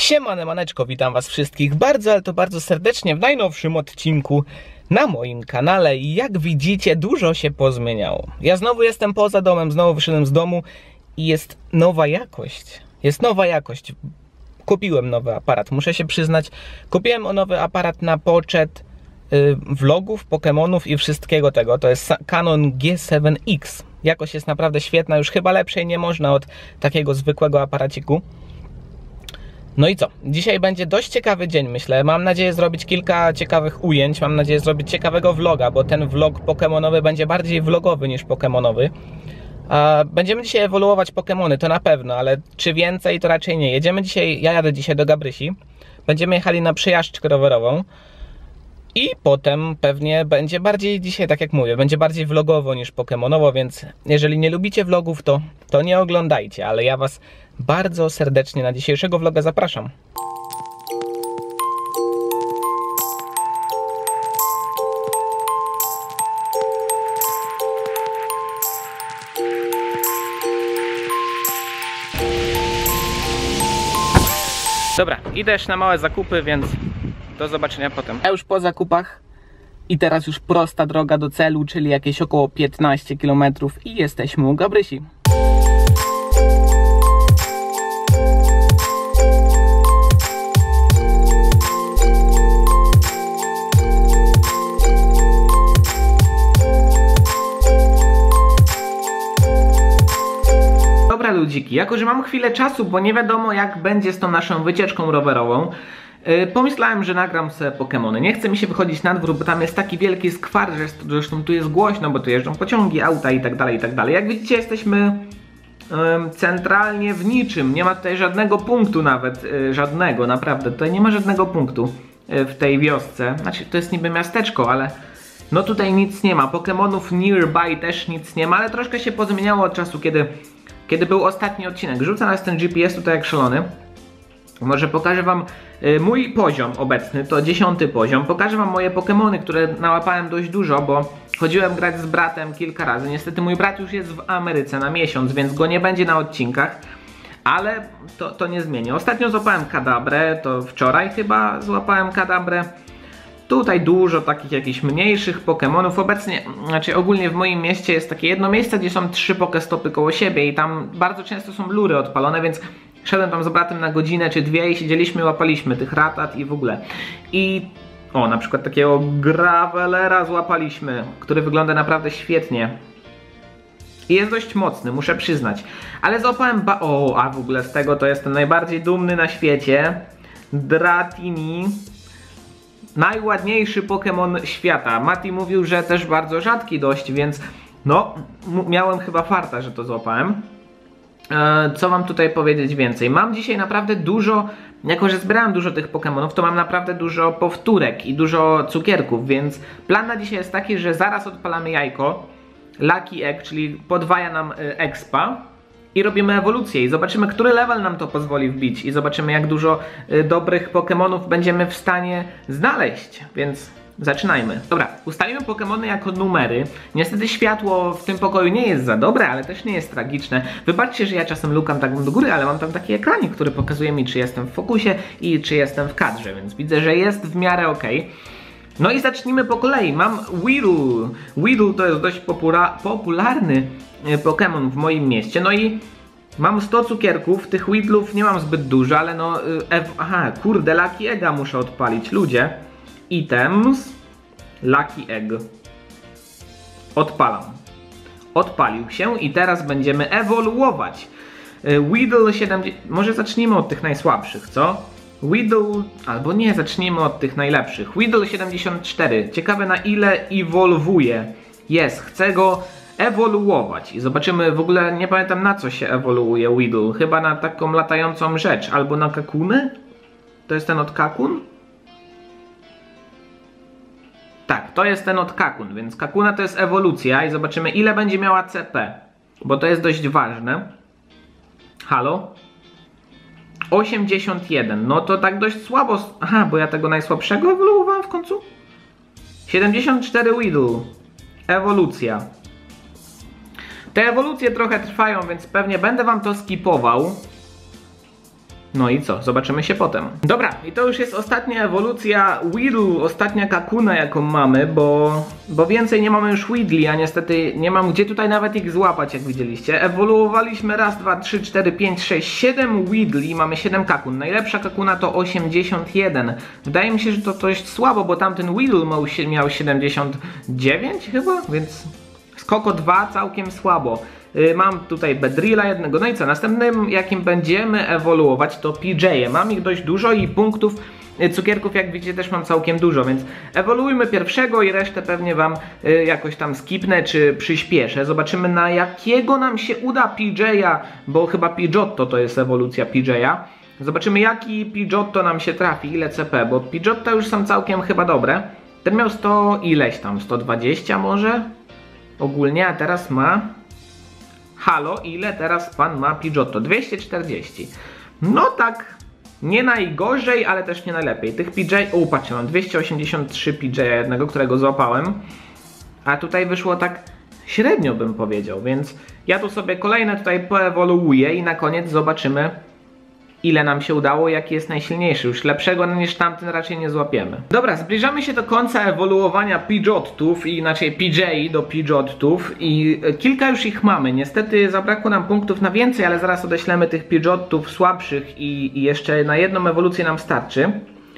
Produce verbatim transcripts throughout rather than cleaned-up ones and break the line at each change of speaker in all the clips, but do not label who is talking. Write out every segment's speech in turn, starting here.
Siemane maneczko, witam was wszystkich bardzo, ale to bardzo serdecznie w najnowszym odcinku na moim kanale. I jak widzicie, dużo się pozmieniało. Ja znowu jestem poza domem, znowu wyszedłem z domu i jest nowa jakość. Jest nowa jakość. Kupiłem nowy aparat, muszę się przyznać. Kupiłem nowy aparat na poczet yy, vlogów, Pokemonów i wszystkiego tego. To jest Canon G siedem X. Jakość jest naprawdę świetna, już chyba lepszej nie można od takiego zwykłego aparaciku. No i co? Dzisiaj będzie dość ciekawy dzień, myślę. Mam nadzieję zrobić kilka ciekawych ujęć. Mam nadzieję zrobić ciekawego vloga, bo ten vlog pokemonowy będzie bardziej vlogowy niż pokemonowy. Będziemy dzisiaj ewoluować Pokemony, to na pewno, ale czy więcej to raczej nie. Jedziemy dzisiaj, ja jadę dzisiaj do Gabrysi. Będziemy jechali na przejażdżkę rowerową. I potem pewnie będzie bardziej dzisiaj, tak jak mówię, będzie bardziej vlogowo niż pokemonowo, więc jeżeli nie lubicie vlogów, to, to nie oglądajcie, ale ja was bardzo serdecznie na dzisiejszego vloga zapraszam. Dobra, idę już na małe zakupy, więc do zobaczenia potem. Ja już po zakupach i teraz już prosta droga do celu, czyli jakieś około piętnaście kilometrów i jesteśmy u Gabrysi. Dobra ludziki, jako że mam chwilę czasu, bo nie wiadomo jak będzie z tą naszą wycieczką rowerową, Yy, pomyślałem, że nagram sobie Pokemony. Nie chce mi się wychodzić na dwór, bo tam jest taki wielki skwar, że zresztą tu jest głośno, bo tu jeżdżą pociągi, auta i tak dalej, i tak dalej. Jak widzicie, jesteśmy yy, centralnie w niczym. Nie ma tutaj żadnego punktu nawet, yy, żadnego, naprawdę. Tutaj nie ma żadnego punktu yy, w tej wiosce. Znaczy, to jest niby miasteczko, ale no tutaj nic nie ma. Pokemonów nearby też nic nie ma, ale troszkę się pozmieniało od czasu, kiedy, kiedy był ostatni odcinek. Rzucę nas ten G P S tutaj jak szalony. Może pokażę wam y, mój poziom obecny, to dziesiąty poziom. Pokażę wam moje Pokemony, które nałapałem dość dużo, bo chodziłem grać z bratem kilka razy. Niestety mój brat już jest w Ameryce na miesiąc, więc go nie będzie na odcinkach. Ale to, to nie zmieni. Ostatnio złapałem Kadabrę, to wczoraj chyba złapałem Kadabrę. Tutaj dużo takich jakichś mniejszych Pokemonów. Obecnie, znaczy ogólnie w moim mieście jest takie jedno miejsce, gdzie są trzy Pokestopy koło siebie i tam bardzo często są lury odpalone, więc szedłem tam z bratem na godzinę czy dwie i siedzieliśmy, łapaliśmy tych ratat i w ogóle. I o, na przykład takiego Gravelera złapaliśmy, który wygląda naprawdę świetnie. I jest dość mocny, muszę przyznać. Ale złapałem ba... O, a w ogóle z tego to jestem najbardziej dumny na świecie. Dratini. Najładniejszy Pokemon świata. Mati mówił, że też bardzo rzadki dość, więc no, miałem chyba farta, że to złapałem. Co wam tutaj powiedzieć więcej? Mam dzisiaj naprawdę dużo, jako że zbierałem dużo tych Pokemonów, to mam naprawdę dużo powtórek i dużo cukierków, więc plan na dzisiaj jest taki, że zaraz odpalamy jajko Lucky Egg, czyli podwaja nam expa i robimy ewolucję i zobaczymy, który level nam to pozwoli wbić i zobaczymy, jak dużo dobrych Pokemonów będziemy w stanie znaleźć, więc zaczynajmy. Dobra, ustawimy Pokemony jako numery. Niestety światło w tym pokoju nie jest za dobre, ale też nie jest tragiczne. Wybaczcie, że ja czasem lukam tak do góry, ale mam tam taki ekranik, który pokazuje mi, czy jestem w fokusie i czy jestem w kadrze, więc widzę, że jest w miarę ok. No i zacznijmy po kolei. Mam Weedle. Weedle to jest dość popularny Pokemon w moim mieście. No i mam sto cukierków, tych Weedlów nie mam zbyt dużo, ale no... Aha, kurde, Lucky Egga muszę odpalić, ludzie. Items, Lucky Egg. Odpalam. Odpalił się i teraz będziemy ewoluować. Weedle siedemdziesiąt... Może zacznijmy od tych najsłabszych, co? Weedle... Albo nie, zacznijmy od tych najlepszych. Weedle siedemdziesiąt cztery. Ciekawe, na ile ewoluuje. Jest, chcę go ewoluować. I zobaczymy, w ogóle nie pamiętam, na co się ewoluuje Weedle. Chyba na taką latającą rzecz. Albo na kakuny? To jest ten od kakun? Tak, to jest ten od Kakun, więc Kakuna to jest ewolucja i zobaczymy, ile będzie miała C P, bo to jest dość ważne. Halo? osiemdziesiąt jeden, no to tak dość słabo. Aha, bo ja tego najsłabszego ewoluowałem w końcu? siedemdziesiąt cztery Weedle. Ewolucja. Te ewolucje trochę trwają, więc pewnie będę wam to skipował. No i co? Zobaczymy się potem. Dobra, i to już jest ostatnia ewolucja Weedle, ostatnia Kakuna jaką mamy, bo, bo więcej nie mamy już Weedli, a niestety nie mam gdzie tutaj nawet ich złapać, jak widzieliście. Ewoluowaliśmy raz, dwa, trzy, cztery, pięć, sześć, siedem Weedli, mamy siedem Kakun. Najlepsza Kakuna to osiemdziesiąt jeden. Wydaje mi się, że to dość słabo, bo tamten Weedle miał siedemdziesiąt dziewięć chyba, więc Skoko dwa całkiem słabo. Mam tutaj Bedrilla jednego, no i co? Następnym jakim będziemy ewoluować to P J. Mam ich dość dużo i punktów, cukierków jak widzicie też mam całkiem dużo, więc ewoluujmy pierwszego i resztę pewnie wam jakoś tam skipnę czy przyspieszę. Zobaczymy na jakiego nam się uda P J-a, bo chyba Pidgeotto to jest ewolucja P J-a. Zobaczymy jaki Pidgeotto nam się trafi, ile C P, bo Pidgeotto już są całkiem chyba dobre. Ten miał sto ileś tam, sto dwadzieścia może? Ogólnie, a teraz ma... Halo, ile teraz pan ma Pidgeotto? dwieście czterdzieści. No tak, nie najgorzej, ale też nie najlepiej. Tych P J... O, patrzcie, mam dwieście osiemdziesiąt trzy P J jednego, którego złapałem. A tutaj wyszło tak średnio, bym powiedział, więc ja tu sobie kolejne tutaj poewoluuję i na koniec zobaczymy, ile nam się udało, jaki jest najsilniejszy. Już lepszego niż tamten raczej nie złapiemy. Dobra, zbliżamy się do końca ewoluowania Pidgeottów, inaczej P J do Pidgeottów i kilka już ich mamy. Niestety zabrakło nam punktów na więcej, ale zaraz odeślemy tych Pidgeottów słabszych i, i jeszcze na jedną ewolucję nam starczy.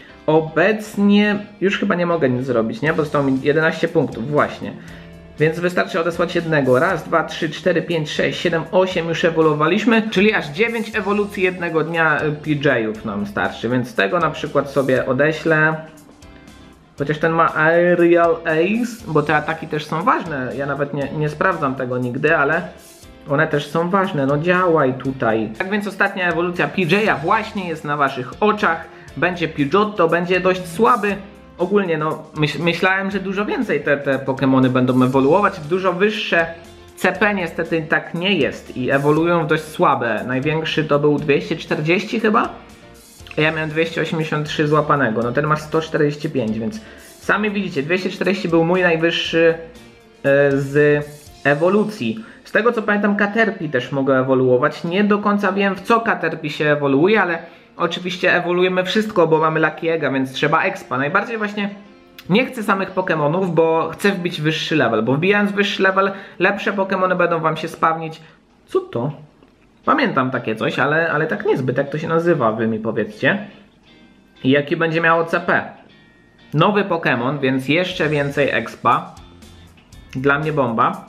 Obecnie już chyba nie mogę nic zrobić, nie? Bo zostało mi jedenaście punktów, właśnie. Więc wystarczy odesłać jednego. Raz, dwa, trzy, cztery, pięć, sześć, siedem, osiem już ewoluowaliśmy, czyli aż dziewięć ewolucji jednego dnia P J-ów nam starczy, więc z tego na przykład sobie odeślę. Chociaż ten ma Aerial Ace, bo te ataki też są ważne. Ja nawet nie, nie sprawdzam tego nigdy, ale one też są ważne. No działaj tutaj. Tak więc ostatnia ewolucja P J-a właśnie jest na waszych oczach. Będzie Pidgeotto, będzie dość słaby. Ogólnie no myśl, myślałem, że dużo więcej te, te Pokemony będą ewoluować w dużo wyższe. C P niestety tak nie jest i ewoluują w dość słabe. Największy to był dwieście czterdzieści chyba. A ja miałem dwieście osiemdziesiąt trzy złapanego. No ten ma sto czterdzieści pięć, więc sami widzicie, dwieście czterdzieści był mój najwyższy yy, z ewolucji. Z tego co pamiętam Caterpie też mogę ewoluować. Nie do końca wiem w co Caterpie się ewoluuje, ale oczywiście ewoluujemy wszystko, bo mamy Lucky Egga, więc trzeba expa. Najbardziej właśnie nie chcę samych Pokemonów, bo chcę wbić wyższy level, bo wbijając wyższy level lepsze Pokemony będą wam się spawnić. Co to? Pamiętam takie coś, ale, ale tak niezbyt. Jak to się nazywa, wy mi powiedzcie. I jaki będzie miało C P? Nowy Pokemon, więc jeszcze więcej expa. Dla mnie bomba.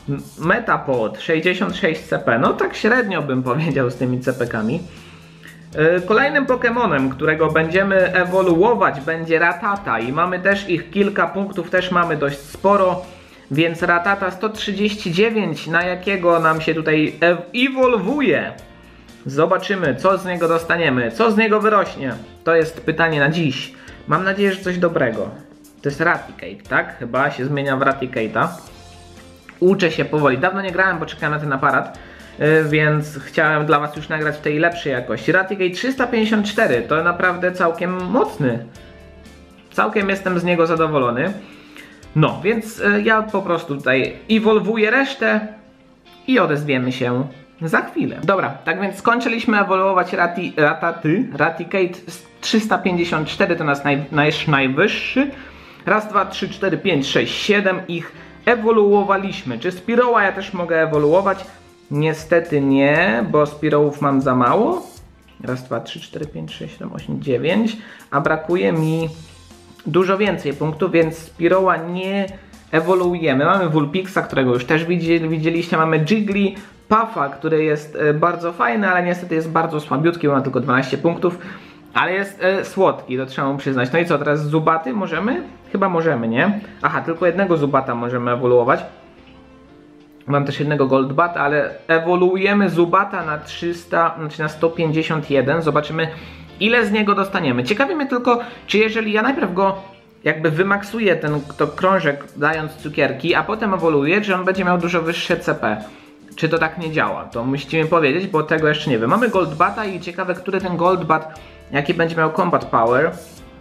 Metapod sześćdziesiąt sześć C P. No tak średnio bym powiedział z tymi C P kami. Kolejnym Pokemonem, którego będziemy ewoluować, będzie Rattata i mamy też ich kilka punktów, też mamy dość sporo, więc Rattata sto trzydzieści dziewięć, na jakiego nam się tutaj ewoluuje. Zobaczymy, co z niego dostaniemy, co z niego wyrośnie. To jest pytanie na dziś. Mam nadzieję, że coś dobrego. To jest Raticate, tak? Chyba się zmienia w Raticate'a. Uczę się powoli. Dawno nie grałem, bo czekałem na ten aparat. Więc chciałem dla was już nagrać w tej lepszej jakości. Raticate trzysta pięćdziesiąt cztery to naprawdę całkiem mocny. Całkiem jestem z niego zadowolony. No, więc ja po prostu tutaj ewoluuję resztę i odezwiemy się za chwilę. Dobra, tak więc skończyliśmy ewoluować Rati, Rataty. Raticate trzysta pięćdziesiąt cztery to nasz, naj, nasz najwyższy. Raz, dwa, trzy, cztery, pięć, sześć, siedem ich ewoluowaliśmy. Czy Spearowa ja też mogę ewoluować? Niestety nie, bo Spearowów mam za mało. Raz, dwa, trzy, cztery, pięć, sześć, siedem, osiem, dziewięć. A brakuje mi dużo więcej punktów, więc Spearowa nie ewoluujemy. Mamy Vulpixa, którego już też widzieliście. Mamy Jigglypuffa, który jest bardzo fajny, ale niestety jest bardzo słabiutki, bo ma tylko dwanaście punktów. Ale jest e, słodki, to trzeba mu przyznać. No i co, teraz Zubaty możemy? Chyba możemy, nie? Aha, tylko jednego Zubata możemy ewoluować. Mam też jednego Goldbata, ale ewoluujemy Zubata na trzysta, znaczy na sto pięćdziesiąt jeden. Zobaczymy, ile z niego dostaniemy. Ciekawi mnie tylko, czy jeżeli ja najpierw go jakby wymaksuję ten to krążek dając cukierki, a potem ewoluuję, czy on będzie miał dużo wyższe C P. Czy to tak nie działa? To musicie mi powiedzieć, bo tego jeszcze nie wiem. Mamy Goldbata i ciekawe, który ten Goldbat, jaki będzie miał Combat Power.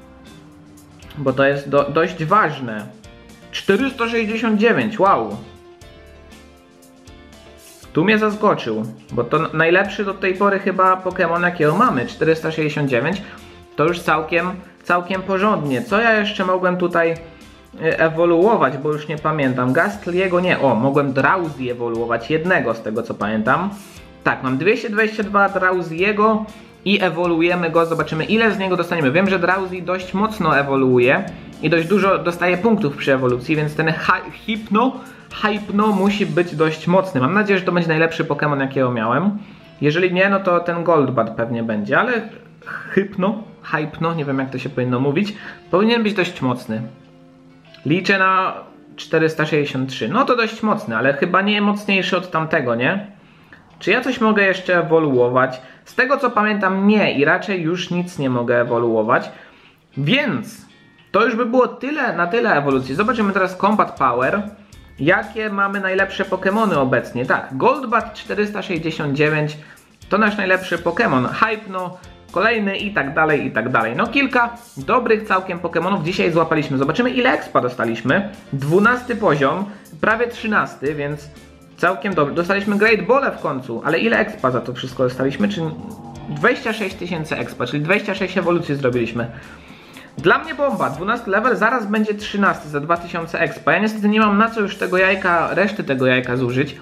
Bo to jest do, dość ważne. czterysta sześćdziesiąt dziewięć, wow. Tu mnie zaskoczył, bo to najlepszy do tej pory chyba Pokémon, jakiego mamy, czterysta sześćdziesiąt dziewięć. To już całkiem, całkiem porządnie. Co ja jeszcze mogłem tutaj ewoluować, bo już nie pamiętam. Gastliego nie, o, mogłem Drowzee ewoluować, jednego z tego co pamiętam. Tak, mam dwieście dwadzieścia dwa Drowzeego i ewoluujemy go, zobaczymy ile z niego dostaniemy. Wiem, że Drowzee dość mocno ewoluuje i dość dużo dostaje punktów przy ewolucji, więc ten Hypno, Hypno musi być dość mocny. Mam nadzieję, że to będzie najlepszy Pokémon, jakiego miałem. Jeżeli nie, no to ten Golbat pewnie będzie, ale Hypno, Hypno, nie wiem jak to się powinno mówić, powinien być dość mocny. Liczę na czterysta sześćdziesiąt trzy, no to dość mocny, ale chyba nie mocniejszy od tamtego, nie? Czy ja coś mogę jeszcze ewoluować? Z tego co pamiętam nie i raczej już nic nie mogę ewoluować. Więc to już by było tyle na tyle ewolucji. Zobaczymy teraz Combat Power. Jakie mamy najlepsze Pokémony obecnie? Tak, Golbat czterysta sześćdziesiąt dziewięć to nasz najlepszy Pokémon. Hypno, kolejny i tak dalej, i tak dalej. No kilka dobrych całkiem Pokémonów dzisiaj złapaliśmy. Zobaczymy ile expa dostaliśmy. dwunasty poziom, prawie trzynasty, więc całkiem dobrze. Dostaliśmy Great Ball'e w końcu, ale ile expa za to wszystko dostaliśmy? Czyli dwadzieścia sześć tysięcy expa, czyli dwadzieścia sześć ewolucji zrobiliśmy. Dla mnie bomba, dwunasty level, zaraz będzie trzynasty za dwa tysiące expa. Ja niestety nie mam na co już tego jajka, reszty tego jajka zużyć.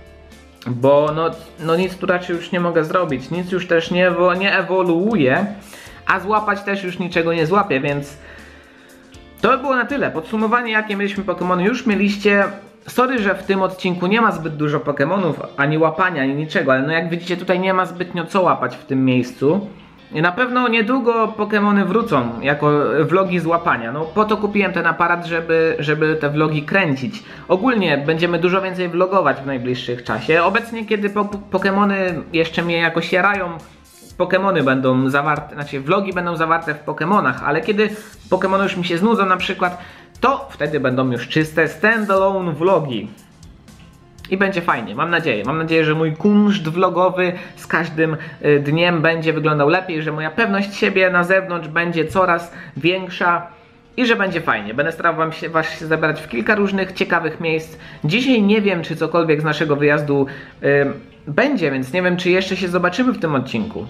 Bo no, no nic tu raczej już nie mogę zrobić, nic już też nie, nie ewoluuje, a złapać też już niczego nie złapię, więc to by było na tyle. Podsumowanie jakie mieliśmy Pokémony już mieliście. Sorry, że w tym odcinku nie ma zbyt dużo Pokémonów, ani łapania, ani niczego, ale no jak widzicie tutaj nie ma zbytnio co łapać w tym miejscu. I na pewno niedługo Pokémony wrócą jako vlogi z łapania. No po to kupiłem ten aparat, żeby, żeby te vlogi kręcić. Ogólnie będziemy dużo więcej vlogować w najbliższych czasie. Obecnie kiedy po Pokémony jeszcze mnie jakoś jarają, Pokémony będą zawarte, znaczy vlogi będą zawarte w Pokémonach, ale kiedy Pokémony już mi się znudzą na przykład, to wtedy będą już czyste standalone vlogi. I będzie fajnie, mam nadzieję. Mam nadzieję, że mój kunszt vlogowy z każdym dniem będzie wyglądał lepiej, że moja pewność siebie na zewnątrz będzie coraz większa i że będzie fajnie. Będę starał wam się, was się zebrać w kilka różnych ciekawych miejsc. Dzisiaj nie wiem, czy cokolwiek z naszego wyjazdu yy, będzie, więc nie wiem, czy jeszcze się zobaczymy w tym odcinku.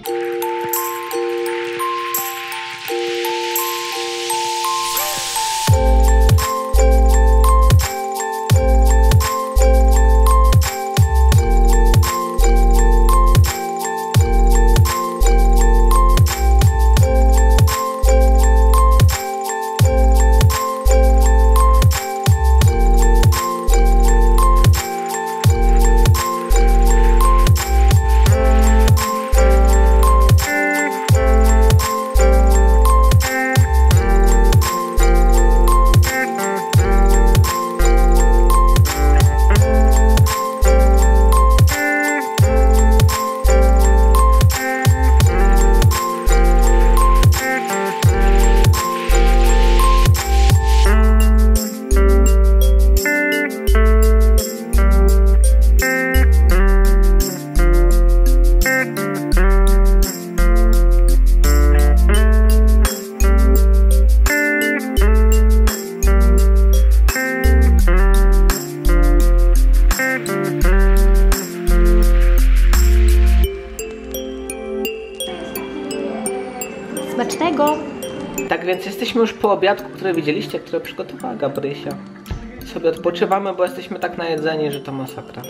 Smacznego!
Tak więc jesteśmy już po obiadku, który widzieliście, który przygotowała Gabrysia. Sobie odpoczywamy, bo jesteśmy tak najedzeni, że to masakra.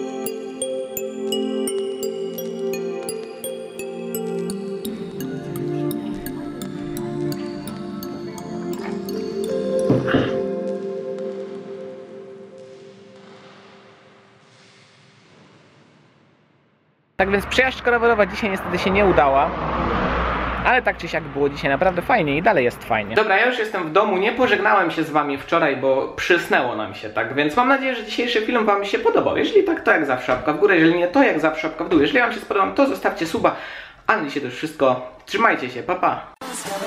Tak więc przejażdżka rowerowa dzisiaj niestety się nie udała. Ale tak czy siak było dzisiaj naprawdę fajnie i dalej jest fajnie. Dobra, ja już jestem w domu, nie pożegnałem się z wami wczoraj, bo przysnęło nam się, tak więc mam nadzieję, że dzisiejszy film wam się podobał. Jeżeli tak, to jak zawsze łapka w górę, jeżeli nie, to jak zawsze łapka w dół. Jeżeli wam się spodobał, to zostawcie suba. A na dzisiaj to już wszystko. Trzymajcie się, pa pa!